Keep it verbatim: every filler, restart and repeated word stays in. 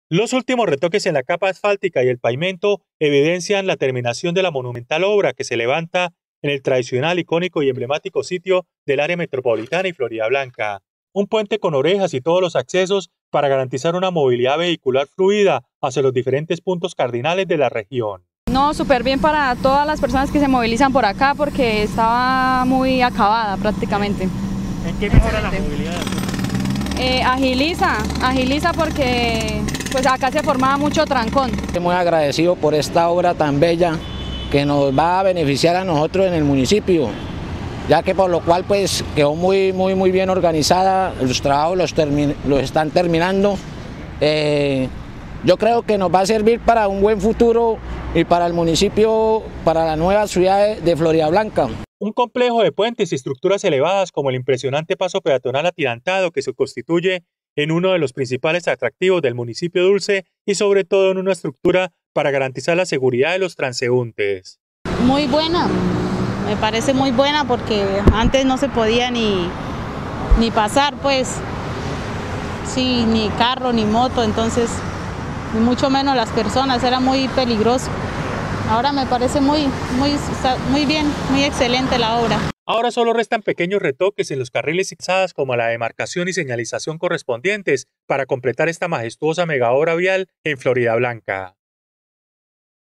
Los últimos retoques en la capa asfáltica y el pavimento evidencian la terminación de la monumental obra que se levanta en el tradicional, icónico y emblemático sitio del área metropolitana y Floridablanca. Un puente con orejas y todos los accesos para garantizar una movilidad vehicular fluida hacia los diferentes puntos cardinales de la región. No, súper bien para todas las personas que se movilizan por acá porque estaba muy acabada prácticamente. ¿En qué mejora la movilidad? Eh, agiliza, agiliza porque pues acá se formaba mucho trancón. Estoy muy agradecido por esta obra tan bella que nos va a beneficiar a nosotros en el municipio, ya que por lo cual pues quedó muy muy muy bien organizada, los trabajos los, los están terminando. Eh, yo creo que nos va a servir para un buen futuro y para el municipio, para la nueva ciudad de Floridablanca. Un complejo de puentes y estructuras elevadas como el impresionante paso peatonal atirantado que se constituye en uno de los principales atractivos del municipio Dulce y sobre todo en una estructura para garantizar la seguridad de los transeúntes. Muy buena, me parece muy buena porque antes no se podía ni, ni pasar, pues, sí, ni carro ni moto, entonces, ni mucho menos las personas, era muy peligroso. Ahora me parece muy, muy, muy bien, muy excelente la obra. Ahora solo restan pequeños retoques en los carriles y calzadas como la demarcación y señalización correspondientes para completar esta majestuosa megaobra vial en Floridablanca.